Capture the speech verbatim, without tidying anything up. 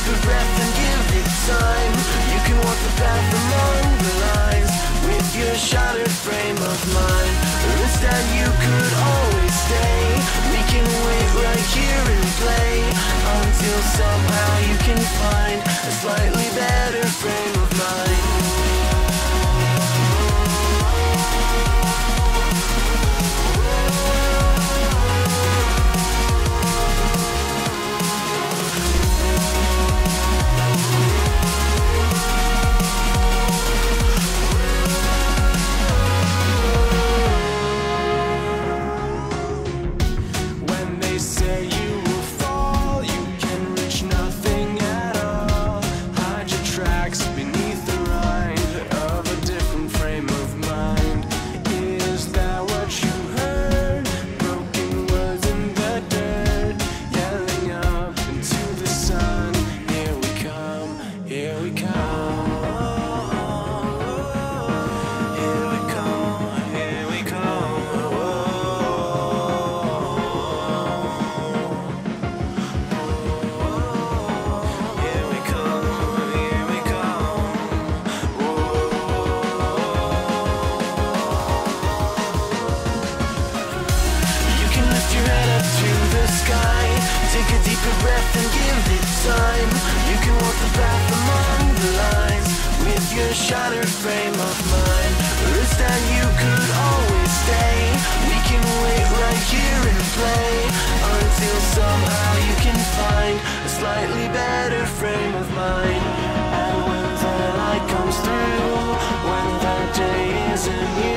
deeper breath and give it time. You can walk the path among the lines with your shattered frame of mind. Or instead you could always stay. We can wait right here and play until somehow you can find a slightly better frame of mind. Take a deeper breath and give it time. You can walk the path among the lines with your shattered frame of mind. Or instead you could always stay. We can wait right here and play until somehow you can find a slightly better frame of mind. And when the light comes through, when the day isn't here,